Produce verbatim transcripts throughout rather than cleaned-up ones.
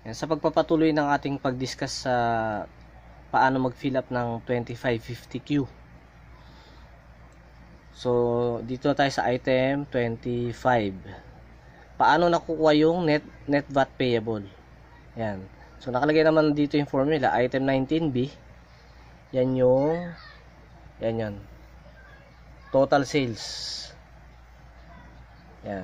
Yan, sa pagpapatuloy ng ating pag-discuss sa paano mag-fill up ng twenty-five fifty Q. So, dito tayo sa item twenty-five. Paano nakukuha yung net, net V A T payable? Yan. So, nakalagay naman dito yung formula. Item nineteen B. Yan yung, yan yan. Total sales. Yan.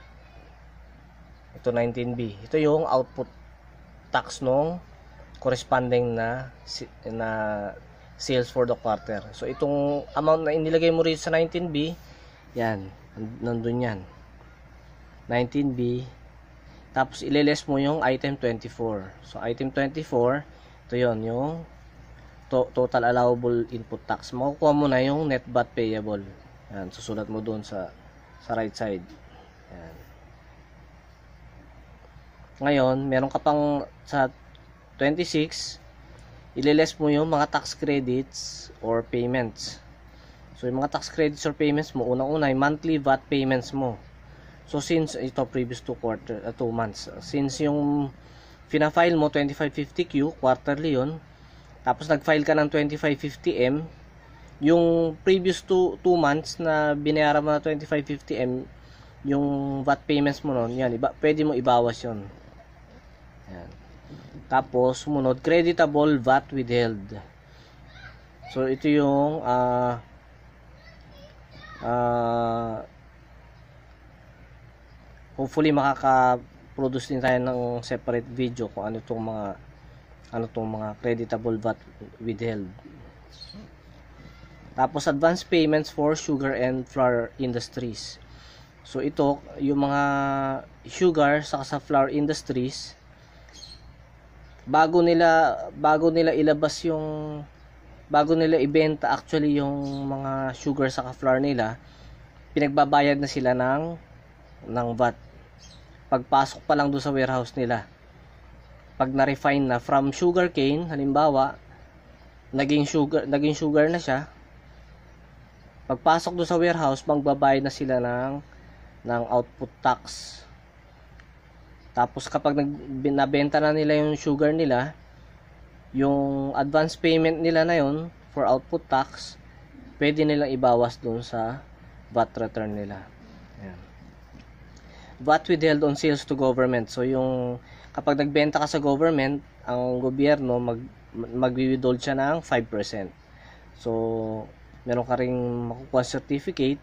Ito nineteen B. Ito yung output tax nung corresponding na na sales for the quarter. So itong amount na inilagay mo rito sa nineteen B, yan, nandun yan. nineteen B. Tapos ile-less mo yung item twenty-four. So item twenty-four, ito yon yung to total allowable input tax. Makukuha mo na yung net V A T payable. Yan, susulat mo doon sa sa right side. Yan. Ngayon, meron ka pang sa twenty-six, ile-less mo yung mga tax credits or payments. So, yung mga tax credits or payments mo, unang-una, yung monthly V A T payments mo. So, since ito previous to quarter, uh, two months, since yung fina-file mo twenty-five fifty Q, quarterly yun, tapos nag-file ka ng twenty-five fifty M, yung previous two, two months na binayaran mo na twenty-five fifty M, yung V A T payments mo nun, yan, iba, pwede mo ibawas yun. Yan. Tapos, sumunod, creditable V A T withheld. So, ito yung uh, uh, hopefully makaka-produce din tayo ng separate video kung ano itong mga ano itong mga creditable V A T withheld. Tapos, advance payments for sugar and flour industries. So, ito, yung mga sugar saka sa flour industries, bago nila bago nila ilabas yung bago nila ibenta actually yung mga sugar sa flour nila, pinagbabayad na sila ng ng V A T pagpasok pa lang doon sa warehouse nila. Pag na-refine na from sugar cane, halimbawa naging sugar naging sugar na siya, pagpasok doon sa warehouse, magbabayad na sila ng ng output tax. Tapos kapag nabenta na nila yung sugar nila, yung advance payment nila na yun for output tax, pwede nilang ibawas dun sa V A T return nila. Ayan. V A T withheld on sales to government. So yung kapag nagbenta ka sa government, ang gobyerno mag magwi-withhold siya ng five percent. So meron ka ring makukuha certificate.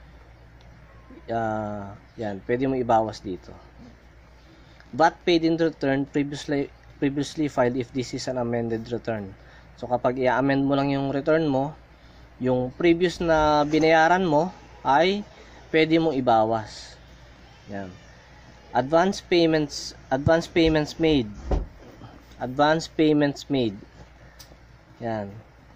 Uh, yan, pwede mo ibawas dito. V A T paid in return previously previously filed if this is an amended return. So kapag i-amend mo lang yung return mo, yung previous na binayaran mo ay pwede mong ibawas. Yan. Advance payments, advance payments made. Advance payments made. Yan.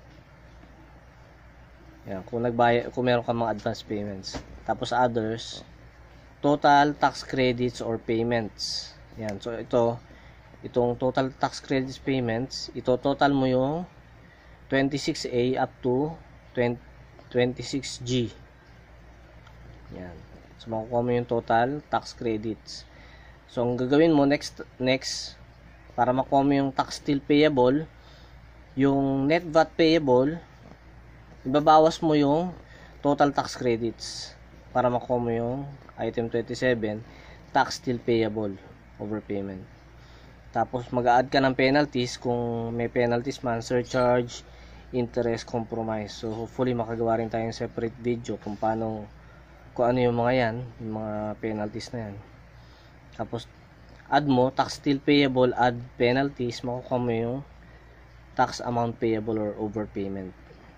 Yan, kung nagbayad, kung meron ka mga advance payments. Tapos others, total tax credits or payments. Yan, so ito, itong total tax credits payments, ito total mo yung twenty-six A up to twenty-six G. Yan. So makukuha mo yung total tax credits. So ang gagawin mo next next para makuha mo yung tax still payable, yung net V A T payable, ibabawas mo yung total tax credits para makuha mo yung item twenty-seven, tax still payable overpayment. Tapos mag-a-add ka ng penalties kung may penalties man, surcharge, interest, compromise. So hopefully makagawa rin tayong separate video kung paano, kung ano yung mga yan, yung mga penalties na yan. Tapos add mo tax still payable, add penalties, makukuha mo yung tax amount payable or overpayment.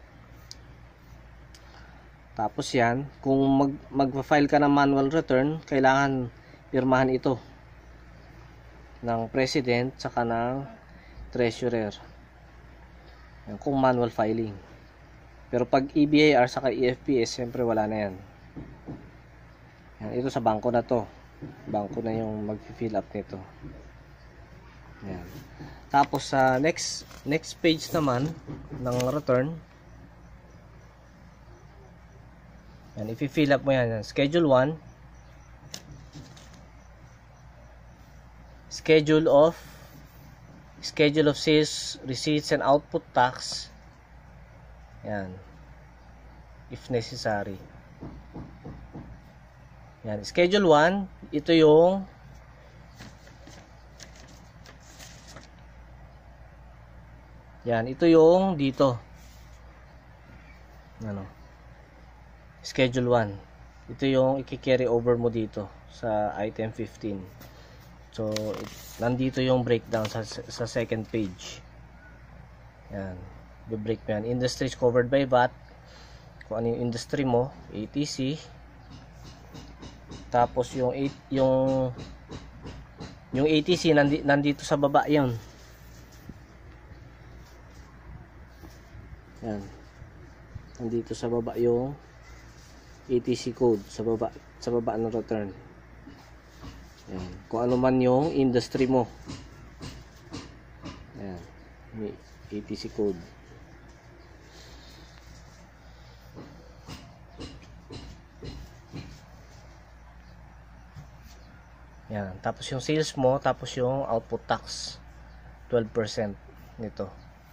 Tapos yan, kung mag mag-file ka ng manual return, kailangan pirmahan ito ng president saka ng treasurer. Yan, kung manual filing. Pero pag E B A R saka E F P S, siyempre wala na yan. Yan, ito sa bangko na to. Bangko na yung mag-fill up nito. Yan. Tapos sa uh, next next page naman ng return, yan, i-fill up mo yan, yan. Schedule one, schedule of Schedule of sales, receipts, and output tax. Yan. If necessary. Yan. Schedule one, ito yung yan, ito yung dito. Ano? Schedule one. Ito yung i-carry over mo dito sa item fifteen. So, it, nandito yung breakdown sa, sa second page. Yan. Be-break mo yan. Industries covered by V A T. Kung ano yung industry mo, A T C. Tapos yung yung yung A T C nandi, nandito sa baba 'yon. Yan. Nandito sa baba yung A T C code sa baba sa baba ng return. Yan. Kung ano man yung industry mo. Yan. May A T C code. Yan. Tapos yung sales mo, tapos yung output tax twelve percent nito.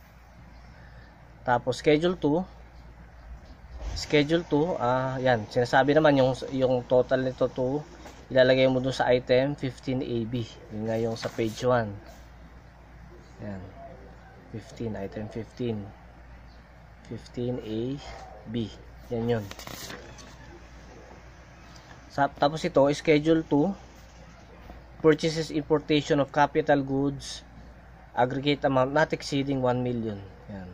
Tapos schedule two. Schedule two, ah yan, sinasabi naman yung yung total nito to ilalagay mo dun sa item fifteen A B. Yun nga yung sa page one. Yan. fifteen, item fifteen. fifteen A B. Yan yun. Sa, tapos ito, schedule two. Purchases, importation of capital goods, aggregate amount not exceeding one million. Yan.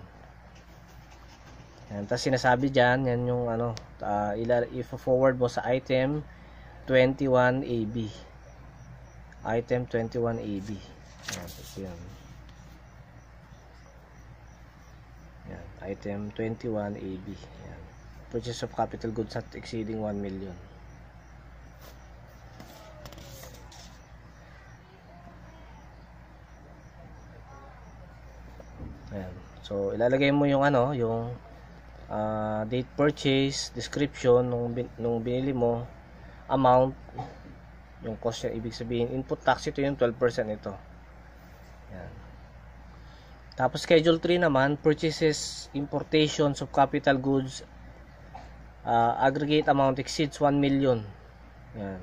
Yan. Tapos sinasabi dyan, yan yung ano, uh, i-forward mo sa item twenty-one A B. Item twenty-one A B. Yan. Ito yan. Yan. Item twenty-one A B. Yan. Purchase of capital goods not exceeding one million. Ayan. So ilalagay mo yung ano, yung uh, date purchase, description nung, bin, nung binili mo, amount, yung cost niya, ibig sabihin input tax, ito yung twelve percent ito. Ayan. Tapos schedule three naman, purchases, importations of capital goods, uh, aggregate amount exceeds one million. Ayan.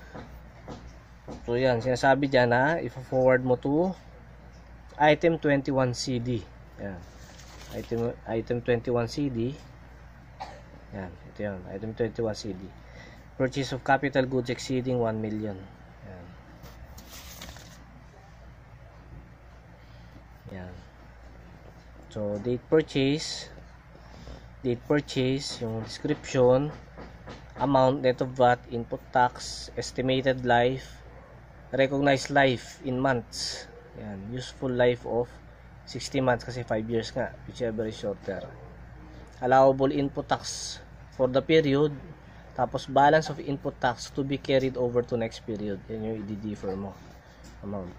So yan, sinasabi dyan na i-forward mo to item twenty-one C D. Yan. Item item twenty-one C D. Yan, ito 'yan. Item twenty-one C D. Purchase of capital goods exceeding one million. Yan. Yan. So, date purchase, date purchase, yung description, amount, net of V A T, input tax, estimated life, recognized life in months. Yan, useful life of sixty months kasi five years nga, whichever is shorter. Allowable input tax for the period, tapos balance of input tax to be carried over to next period. Yan yung i-defer mo amount.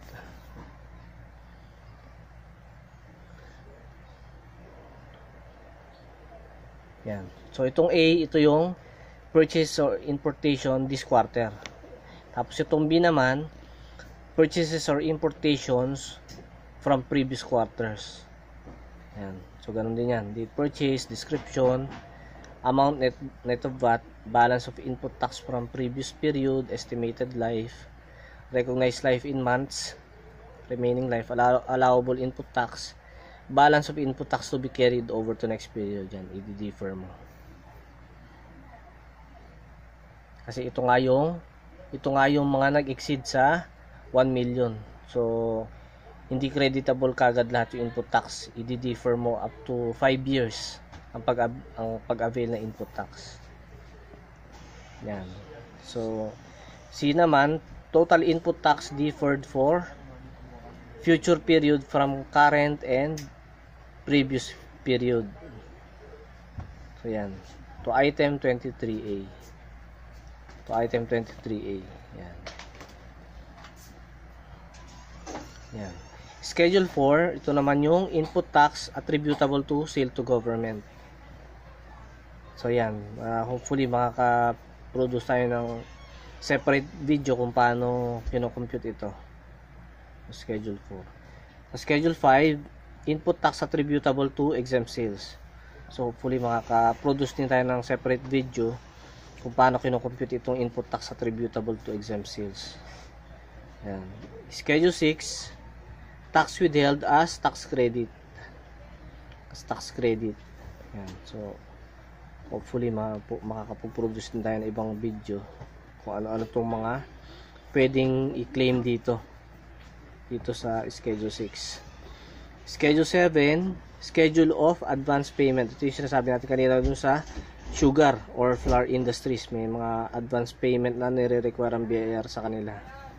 Yan. So itong A, ito yung purchase or importation this quarter. Tapos itong B naman, purchases or importations from previous quarters. Yan. So, ganun din yan. Date purchase, description, amount net, net of V A T, balance of input tax from previous period, estimated life, recognized life in months, remaining life, allow, allowable input tax, balance of input tax to be carried over to next period. Yan, i-defer mo. Kasi ito nga yung, ito nga yung mga nag-exceed sa one million. So, hindi creditable kagad lahat yung input tax. I-defer mo up to five years ang pag ang pag-avail na input tax. Yan. So, C naman, total input tax deferred for future period from current and previous period. So, yan. To item twenty-three A. To item twenty-three A. Yan. Yan. Schedule four, ito naman yung input tax attributable to sale to government. So yan, uh, hopefully makaka-produce tayo ng separate video kung paano kino-compute ito. Schedule four. Sa Schedule five, input tax attributable to exempt sales. So hopefully makaka-produce din tayo ng separate video kung paano kinocompute itong input tax attributable to exempt sales. Yan. Schedule six, tax withheld as tax credit. As tax credit. Yan. So hopefully makakapag-produce din tayo ng ibang video kung ano-ano itong mga pwedeng i-claim dito dito sa Schedule six. Schedule seven, schedule of advance payment. Ito yung sinasabi natin kanina dun sa sugar or flour industries. May mga advance payment na nire-require ang B I R sa kanila.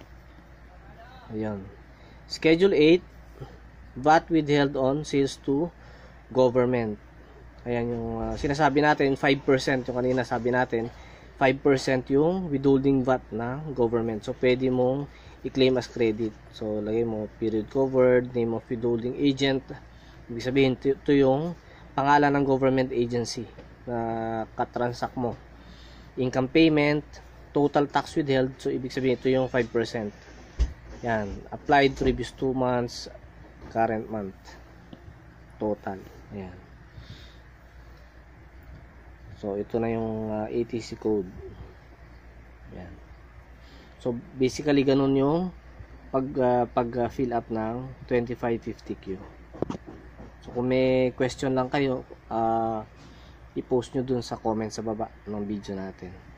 Ayan. Schedule eight, V A T withheld on sales to government. Ayan yung uh, sinasabi natin, five percent yung kanina sabi natin, five percent yung withholding V A T na government. So, pwede mong i-claim as credit. So, lagay mo period covered, name of withholding agent. Ibig sabihin, ito yung pangalan ng government agency na katransact mo. Income payment, total tax withheld. So, ibig sabihin, ito yung five percent. Yan. Applied previous two months, current month. Total. Yan. So, ito na yung uh, A T C code. Yan. So, basically, ganun yung pag, uh, pag uh, fill up ng twenty-five fifty Q. So, kung may question lang kayo, uh, i-post nyo dun sa comment sa baba ng video natin.